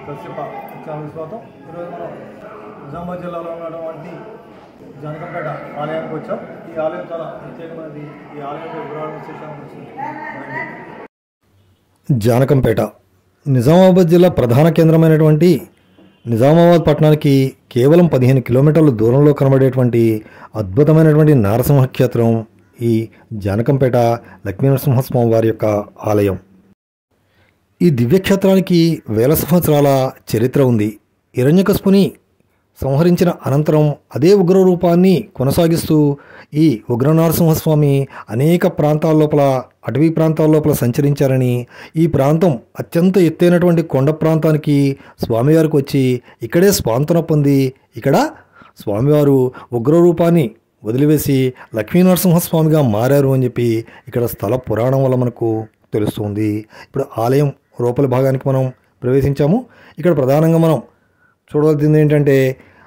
Channel స్వాగతం. ఈరోజు మనం నిజామాబాద్ జిల్లాలో ఉన్నటువంటి జానకంపేట ఆలయానికి వచ్చాం. ఈ ఆలయం చాలా ప్రత్యేకమైనది. ఈ ఆలయం వివరాల విశేషాల గురించి జానకంపేట నిజామాబాద్ జిల్లా ప్రధాన కేంద్రమైనటువంటి నిజామాబాద్ పట్టణానికి కేవలం 15 కిలోమీటర్ల దూరంలో కనబడేటువంటి అద్భుతమైనటువంటి నారసింహ క్షేత్రం ఈ జానకంపేట లక్ష్మీనరసింహస్వామి వారి యొక్క ఆలయం. ఈ దివ్యక్షేత్రానికి వేల సంవత్సరాల చరిత్ర ఉంది. హిరణ్యకశిపుని సంహరించిన అనంతరం అదే ఉగ్ర రూపాన్ని కొనసాగిస్తూ ఈ ఉగ్రనరసింహస్వామి అనేక ప్రాంతాల లోపల, అటవీ ప్రాంతాల లోపల సంచరించారని, ఈ ప్రాంతం అత్యంత ఎత్తైనటువంటి కొండ ప్రాంతానికి స్వామివారికి వచ్చి ఇక్కడే స్వాంతన పొంది ఇక్కడ స్వామివారు ఉగ్ర రూపాన్ని వదిలివేసి లక్ష్మీనరసింహస్వామిగా మారారు అని చెప్పి ఇక్కడ స్థల పురాణం వల్ల మనకు తెలుస్తుంది. ఇప్పుడు ఆలయం లోపల భాగానికి మనం ప్రవేశించాము. ఇక్కడ ప్రధానంగా మనం చూడవలసింది ఏంటంటే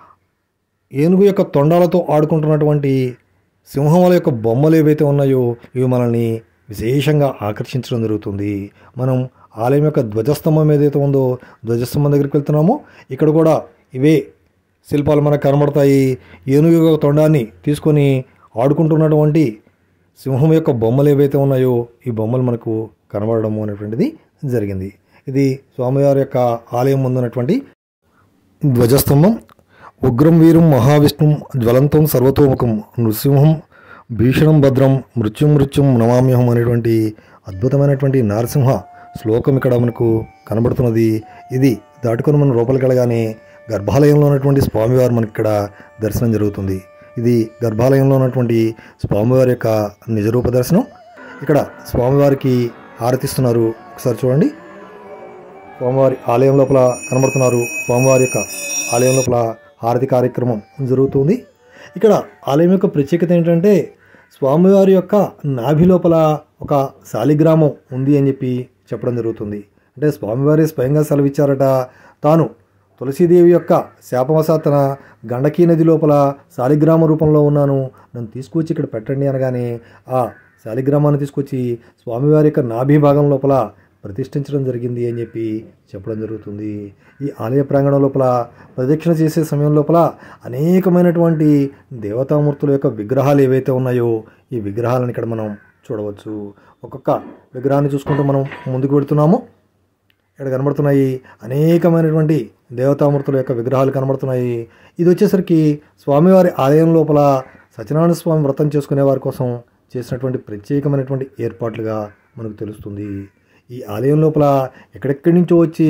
ఏనుగు యొక్క తొండాలతో ఆడుకుంటున్నటువంటి సింహముల యొక్క బొమ్మలు ఏవైతే ఉన్నాయో ఇవి మనల్ని విశేషంగా ఆకర్షించడం జరుగుతుంది. మనం ఆలయం యొక్క ధ్వజస్తంభం ఏదైతే ఉందో ధ్వజస్తంభం దగ్గరికి వెళ్తున్నామో ఇక్కడ కూడా ఇవే శిల్పాలు మనకు కనబడతాయి. ఏనుగు యొక్క తొండాన్ని తీసుకొని ఆడుకుంటున్నటువంటి సింహం యొక్క బొమ్మలు ఏవైతే ఉన్నాయో ఈ బొమ్మలు మనకు కనబడడం అనేటువంటిది జరిగింది. ఇది స్వామివారి యొక్క ఆలయం ముందున్నటువంటి ధ్వజస్తంభం. ఉగ్రం వీరం మహావిష్ణుం జ్వలంతం సర్వతోముఖం నృసింహం భీషణం భద్రం మృత్యుం నమామ్యహం అనేటువంటి అద్భుతమైనటువంటి నరసింహ శ్లోకం ఇక్కడ మనకు కనబడుతున్నది. ఇది దాటుకొని మనం లోపలికి వెళ్ళగానే గర్భాలయంలో ఉన్నటువంటి స్వామివారు మనకి ఇక్కడ దర్శనం జరుగుతుంది. ఇది గర్భాలయంలో ఉన్నటువంటి స్వామివారి యొక్క నిజరూప దర్శనం. ఇక్కడ స్వామివారికి హారతిస్తున్నారు. ఒకసారి చూడండి, స్వామివారి ఆలయం లోపల కనబడుతున్నారు. స్వామివారి యొక్క ఆలయం లోపల హారతి కార్యక్రమం జరుగుతుంది. ఇక్కడ ఆలయం యొక్క ప్రత్యేకత ఏంటంటే స్వామివారి యొక్క నాభి లోపల ఒక శాలిగ్రామం ఉంది అని చెప్పి చెప్పడం జరుగుతుంది. అంటే స్వామివారి స్వయంగా సెలవిచ్చారట, తాను తులసీదేవి యొక్క శాపవశాత్తన గండకీ నది లోపల శాలిగ్రామ రూపంలో ఉన్నాను, నన్ను తీసుకొచ్చి ఇక్కడ పెట్టండి అనగానే ఆ శాలిగ్రామాన్ని తీసుకొచ్చి స్వామివారి యొక్క నాభి భాగం లోపల ప్రతిష్ఠించడం జరిగింది అని చెప్పి చెప్పడం జరుగుతుంది. ఈ ఆలయ ప్రాంగణం లోపల ప్రదక్షిణ చేసే సమయం లోపల అనేకమైనటువంటి దేవతామూర్తుల యొక్క విగ్రహాలు ఏవైతే ఉన్నాయో ఈ విగ్రహాలను ఇక్కడ మనం చూడవచ్చు. ఒక్కొక్క విగ్రహాన్ని చూసుకుంటూ మనం ముందుకు వెళుతున్నాము. ఇక్కడ కనబడుతున్నాయి అనేకమైనటువంటి దేవతామూర్తుల యొక్క విగ్రహాలు కనబడుతున్నాయి. ఇది వచ్చేసరికి స్వామివారి ఆలయం లోపల సత్యనారాయణ స్వామి వ్రతం చేసుకునే వారి కోసం చేసినటువంటి ప్రత్యేకమైనటువంటి ఏర్పాట్లుగా మనకు తెలుస్తుంది. ఈ ఆలయం లోపల ఎక్కడెక్కడి నుంచో వచ్చి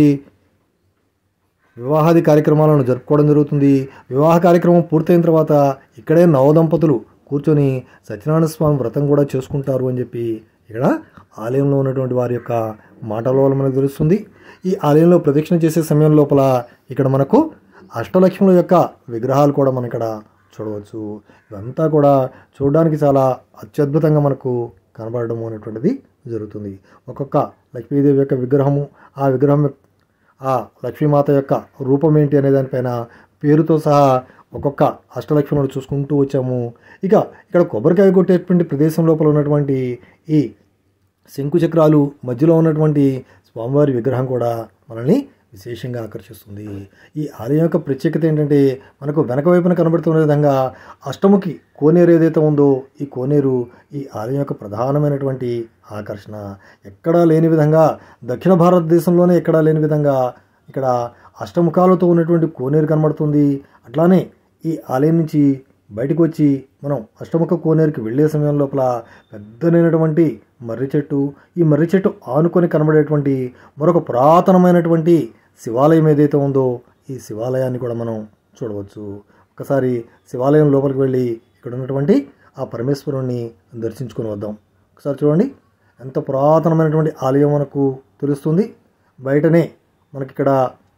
వివాహాది కార్యక్రమాలను జరుపుకోవడం జరుగుతుంది. వివాహ కార్యక్రమం పూర్తయిన తర్వాత ఇక్కడే నవదంపతులు కూర్చొని సత్యనారాయణ స్వామి వ్రతం కూడా చేసుకుంటారు అని చెప్పి ఇక్కడ ఆలయంలో ఉన్నటువంటి వారి యొక్క మాటల వల్ల మనకు తెలుస్తుంది. ఈ ఆలయంలో ప్రదక్షిణ చేసే సమయం లోపల ఇక్కడ మనకు అష్టలక్ష్ముల యొక్క విగ్రహాలు కూడా మనం ఇక్కడ చూడవచ్చు. ఇదంతా కూడా చూడడానికి చాలా అత్యద్భుతంగా మనకు కనబడడం అనేటువంటిది జరుగుతుంది. ఒక్కొక్క లక్ష్మీదేవి యొక్క విగ్రహము, ఆ విగ్రహం ఆ లక్ష్మీమాత యొక్క రూపం ఏంటి అనే దానిపైన పేరుతో సహా ఒక్కొక్క అష్టలక్ష్ములను చూసుకుంటూ వచ్చాము. ఇక ఇక్కడ కొబ్బరికాయ కొట్టేటువంటి ప్రదేశం లోపల ఉన్నటువంటి ఈ శంకు చక్రాలు మధ్యలో ఉన్నటువంటి స్వామివారి విగ్రహం కూడా మనల్ని విశేషంగా ఆకర్షిస్తుంది. ఈ ఆలయం యొక్క ప్రత్యేకత ఏంటంటే మనకు వెనక వైపున కనబడుతున్న విధంగా అష్టముఖి కోనేరు ఏదైతే ఉందో ఈ కోనేరు ఈ ఆలయం యొక్క ప్రధానమైనటువంటి ఆకర్షణ. ఎక్కడా లేని విధంగా దక్షిణ భారతదేశంలోనే ఎక్కడా లేని విధంగా ఇక్కడ అష్టముఖాలతో ఉన్నటువంటి కోనేరు కనబడుతుంది. అట్లానే ఈ ఆలయం నుంచి బయటకు వచ్చి మనం అష్టముఖ కోనేరుకి వెళ్ళే సమయం లోపల పెద్దనైనటువంటి మర్రి చెట్టు, ఈ మర్రి చెట్టు ఆనుకొని కనబడేటువంటి మరొక పురాతనమైనటువంటి శివాలయం ఏదైతే ఉందో ఈ శివాలయాన్ని కూడా మనం చూడవచ్చు. ఒకసారి శివాలయం లోపలికి వెళ్ళి ఇక్కడ ఉన్నటువంటి ఆ పరమేశ్వరుణ్ణి దర్శించుకొని వద్దాం. ఒకసారి చూడండి, ఎంత పురాతనమైనటువంటి ఆలయం మనకు తెలుస్తుంది. బయటనే మనకిక్కడ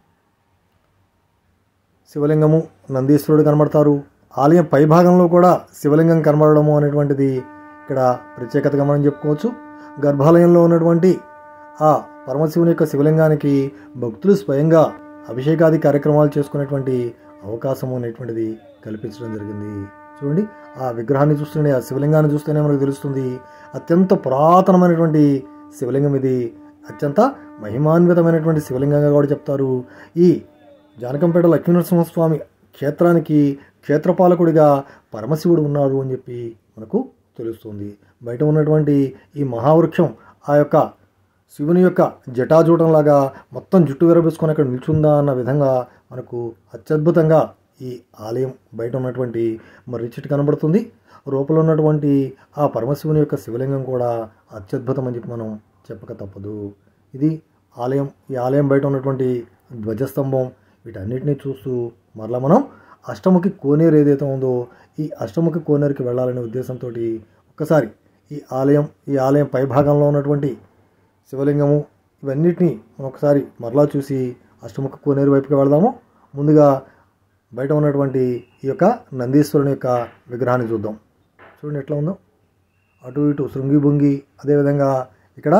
శివలింగము, నందీశ్వరుడు కనబడతారు. ఆలయం పై భాగంలో కూడా శివలింగం కనబడము అనేటువంటిది ఇక్కడ ప్రత్యేకతగా మనం చెప్పుకోవచ్చు. గర్భాలయంలో ఉన్నటువంటి ఆ పరమశివుని యొక్క శివలింగానికి భక్తులు స్వయంగా అభిషేకాది కార్యక్రమాలు చేసుకునేటువంటి అవకాశం అనేటువంటిది కల్పించడం జరిగింది. చూడండి, ఆ విగ్రహాన్ని చూస్తేనే, ఆ శివలింగాన్ని చూస్తేనే మనకు తెలుస్తుంది అత్యంత పురాతనమైనటువంటి శివలింగం ఇది. అత్యంత మహిమాన్వితమైనటువంటి శివలింగంగా కూడా చెప్తారు. ఈ జానకంపేట లక్ష్మీనరసింహస్వామి క్షేత్రానికి క్షేత్రపాలకుడిగా పరమశివుడు ఉన్నారు అని చెప్పి మనకు తెలుస్తుంది. బయట ఉన్నటువంటి ఈ మహావృక్షం ఆ యొక్క శివుని యొక్క జటాజూటంలాగా మొత్తం జుట్టు విరబేసుకొని అక్కడ నిల్చుందా అన్న విధంగా మనకు అత్యద్భుతంగా ఈ ఆలయం బయట ఉన్నటువంటి మర్రి చెట్టు కనబడుతుంది. లోపల ఉన్నటువంటి ఆ పరమశివుని యొక్క శివలింగం కూడా అత్యద్భుతం అని చెప్పి మనం చెప్పక తప్పదు. ఇది ఆలయం. ఈ ఆలయం బయట ఉన్నటువంటి ధ్వజస్తంభం వీటన్నిటినీ చూస్తూ మరలా మనం అష్టముఖి కోనేరు ఏదైతే ఉందో ఈ అష్టముఖి కోనేరుకి వెళ్ళాలనే ఉద్దేశంతో ఒక్కసారి ఈ ఆలయం పై భాగంలో ఉన్నటువంటి శివలింగము ఇవన్నిటినీ మనం ఒకసారి మరలా చూసి అష్టముఖ కోనేరు వైపుకి వెళదాము. ముందుగా బయట ఉన్నటువంటి ఈ యొక్క నందీశ్వరుని యొక్క విగ్రహాన్ని చూద్దాం. చూడండి ఎట్లా ఉందో, అటు ఇటు శృంగి బొంగి, అదేవిధంగా ఇక్కడ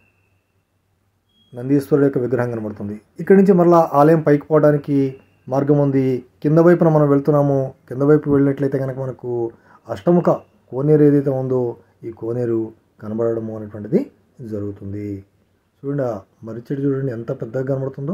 నందీశ్వరుడు యొక్క విగ్రహం కనబడుతుంది. ఇక్కడి నుంచి మరలా ఆలయం పైకి పోవడానికి మార్గం ఉంది. కింద వైపున మనం వెళ్తున్నాము. కింద వైపు వెళ్ళినట్లయితే కనుక మనకు అష్టముఖ కోనేరు ఏదైతే ఉందో ఈ కోనేరు కనబడము అనేటువంటిది జరుగుతుంది. చూడండి ఆ మర్రి చెట్టు చూడండి ఎంత పెద్దగా కనబడుతుందో.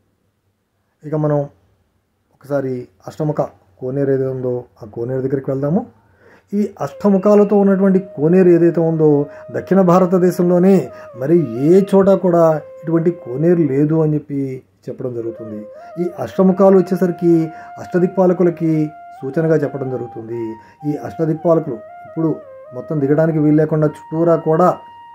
ఇక మనం ఒకసారి అష్టముఖ కోనేరు ఏదైతే ఉందో ఆ కోనేరు దగ్గరికి వెళ్దాము. ఈ అష్టముఖాలతో ఉన్నటువంటి కోనేరు ఏదైతే ఉందో దక్షిణ భారతదేశంలోనే మరి ఏ చోట కూడా ఇటువంటి కోనేరు లేదు అని చెప్పి చెప్పడం జరుగుతుంది. ఈ అష్టముఖాలు వచ్చేసరికి అష్టదిక్పాలకులకి సూచనగా చెప్పడం జరుగుతుంది. ఈ అష్టదిక్పాలకులు ఇప్పుడు మొత్తం దిగడానికి వీలు లేకుండా చుట్టూరా కూడా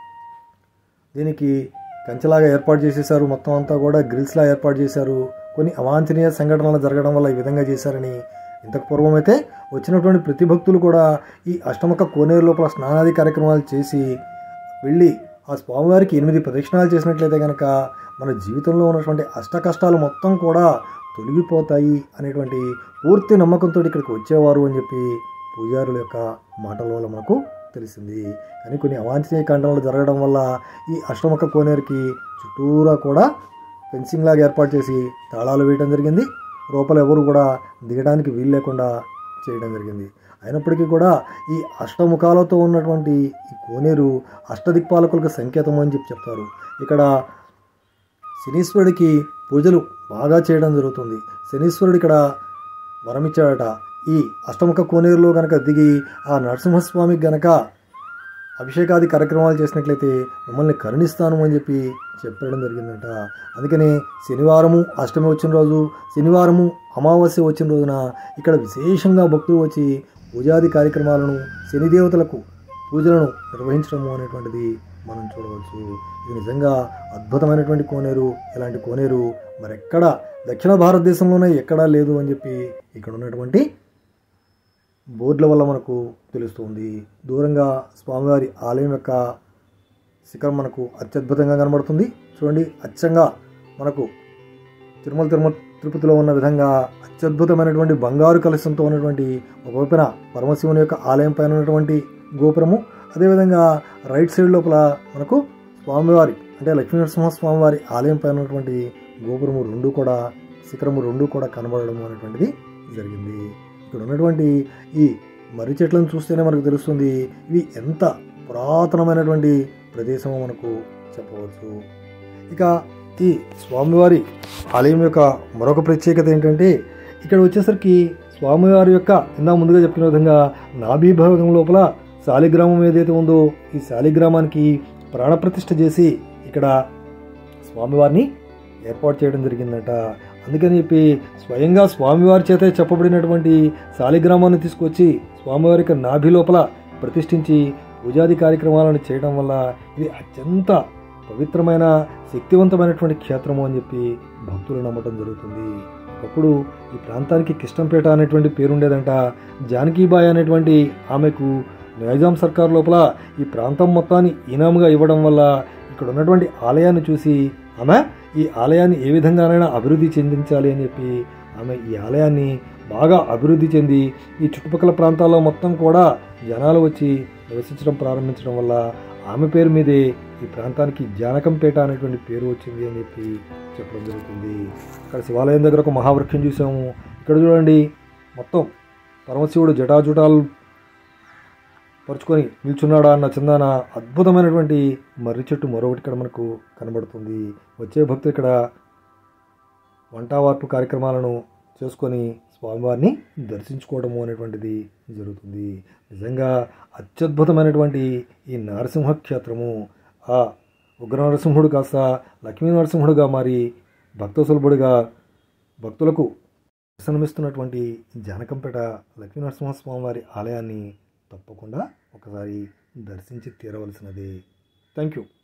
దీనికి కంచెలాగా ఏర్పాటు చేసేసారు. మొత్తం అంతా కూడా గ్రిల్స్లా ఏర్పాటు చేశారు. కొన్ని అవాంఛనీయ సంఘటనలు జరగడం వల్ల ఈ విధంగా చేశారని, ఇంతకు పూర్వం అయితే వచ్చినటువంటి ప్రతి భక్తులు కూడా ఈ అష్టముఖ కోనేరు లోపల స్నానాది కార్యక్రమాలు చేసి వెళ్ళి ఆ స్వామివారికి 8 ప్రదక్షిణాలు చేసినట్లయితే కనుక మన జీవితంలో ఉన్నటువంటి అష్ట కష్టాలు మొత్తం కూడా తొలగిపోతాయి అనేటువంటి పూర్తి నమ్మకంతో ఇక్కడికి వచ్చేవారు అని చెప్పి పూజారుల యొక్క మాటల వల్ల మనకు తెలిసింది. కానీ కొన్ని అవాంఛనీయ కాండలు జరగడం వల్ల ఈ అష్టముఖ కోనేరుకి చుట్టూరా కూడా ఫెన్సింగ్ లాగా ఏర్పాటు చేసి తాళాలు వేయడం జరిగింది. లోపల ఎవరు కూడా దిగడానికి వీలు లేకుండా చేయడం జరిగింది. అయినప్పటికీ కూడా ఈ అష్టముఖాలతో ఉన్నటువంటి ఈ కోనేరు అష్టదిక్పాలకులకు సంకేతం అని చెప్పి చెప్తారు. ఇక్కడ శనీశ్వరుడికి పూజలు బాగా చేయడం జరుగుతుంది. శనీశ్వరుడు ఇక్కడ వరమిచ్చాడట. ఈ అష్టముఖ కోనేరులో గనక దిగి ఆ నరసింహస్వామికి గనక అభిషేకాది కార్యక్రమాలు చేసినట్లయితే మిమ్మల్ని కరుణిస్తాను అని చెప్పి చెప్పడం జరిగిందట. అందుకని శనివారము అష్టమి వచ్చిన రోజు, శనివారము అమావాస్య వచ్చిన రోజున ఇక్కడ విశేషంగా భక్తులు వచ్చి పూజాది కార్యక్రమాలను, శనిదేవతలకు పూజలను నిర్వహించడము అనేటువంటిది మనం చూడవచ్చు. ఇది నిజంగా అద్భుతమైనటువంటి కోనేరు. ఇలాంటి కోనేరు మరెక్కడ దక్షిణ భారతదేశంలోనే ఎక్కడా లేదు అని చెప్పి ఇక్కడ ఉన్నటువంటి బోర్డుల వల్ల మనకు తెలుస్తుంది. దూరంగా స్వామివారి ఆలయం యొక్క శిఖరం మనకు అత్యద్భుతంగా కనబడుతుంది. చూడండి, అచ్చంగా మనకు తిరుపతిలో ఉన్న విధంగా అత్యద్భుతమైనటువంటి బంగారు కలశంతో ఉన్నటువంటి ఒకవైపున పరమశివుని యొక్క ఆలయం పైన ఉన్నటువంటి గోపురము, అదేవిధంగా రైట్ సైడ్ లోపల మనకు స్వామివారి అంటే లక్ష్మీనరసింహ స్వామివారి ఆలయం పైన ఉన్నటువంటి గోపురము రెండు కూడా, శిఖరము రెండు కూడా కనబడడం అనేటువంటిది జరిగింది. ఇక్కడ ఉన్నటువంటి ఈ మర్రి చెట్లను చూస్తేనే మనకు తెలుస్తుంది ఇవి ఎంత పురాతనమైనటువంటి ప్రదేశమో మనకు చెప్పవచ్చు. ఇక ఈ స్వామివారి ఆలయం యొక్క మరొక ప్రత్యేకత ఏంటంటే ఇక్కడ వచ్చేసరికి స్వామివారి యొక్క ముందుగా చెప్పుకునే విధంగా నాభీభాగం లోపల శాలిగ్రామం ఏదైతే ఉందో ఈ శాలిగ్రామానికి ప్రాణప్రతిష్ఠ చేసి ఇక్కడ స్వామివారిని ఏర్పాటు చేయడం జరిగిందట. అందుకని చెప్పి స్వయంగా స్వామివారి చేత చెప్పబడినటువంటి శాలిగ్రామాన్ని తీసుకొచ్చి స్వామివారి యొక్క నాభి లోపల ప్రతిష్ఠించి పూజాది కార్యక్రమాలను చేయడం వల్ల ఇది అత్యంత పవిత్రమైన శక్తివంతమైనటువంటి క్షేత్రము అని చెప్పి భక్తులు నమ్మటం జరుగుతుంది. ఒకప్పుడు ఈ ప్రాంతానికి కిష్టంపేట అనేటువంటి పేరుండేదంట. జానకీబాయి అనేటువంటి ఆమెకు నైజాం సర్కార్ లోపల ఈ ప్రాంతం మొత్తాన్ని ఇనాముగా ఇవ్వడం వల్ల ఇక్కడ ఉన్నటువంటి ఆలయాన్ని చూసి ఆమె ఈ ఆలయాన్ని ఏ విధంగానైనా అభివృద్ధి చెందించాలి అని చెప్పి ఆమె ఈ ఆలయాన్ని బాగా అభివృద్ధి చెంది ఈ చుట్టుపక్కల ప్రాంతాల్లో మొత్తం కూడా జనాలు వచ్చి నివసించడం ప్రారంభించడం వల్ల ఆమె పేరు మీదే ఈ ప్రాంతానికి జానకంపేట అనేటువంటి పేరు వచ్చింది అని చెప్పి చెప్పడం జరుగుతుంది. ఇక్కడ శివాలయం దగ్గర ఒక మహావృక్షం చూసాము. ఇక్కడ చూడండి, మొత్తం పరమశివుడు జటాజుటాలు పరుచుకొని నిల్చున్నాడా అన్న చందాన అద్భుతమైనటువంటి మర్రి చెట్టు మరొకటి ఇక్కడ మనకు కనబడుతుంది. వచ్చే భక్తులు ఇక్కడ వంటవార్పు కార్యక్రమాలను చేసుకొని స్వామివారిని దర్శించుకోవడము అనేటువంటిది జరుగుతుంది. నిజంగా అత్యద్భుతమైనటువంటి ఈ నరసింహ క్షేత్రము ఆ ఉగ్ర నరసింహుడు కాస్త లక్ష్మీ నరసింహుడుగా మారి భక్తసులభుడిగా భక్తులకు దర్శనమిస్తున్నటువంటి జానకంపేట లక్ష్మీ నరసింహస్వామి వారి ఆలయాన్ని తప్పకుండా ఒకసారి దర్శించి తీరవలసినదే. Thank you.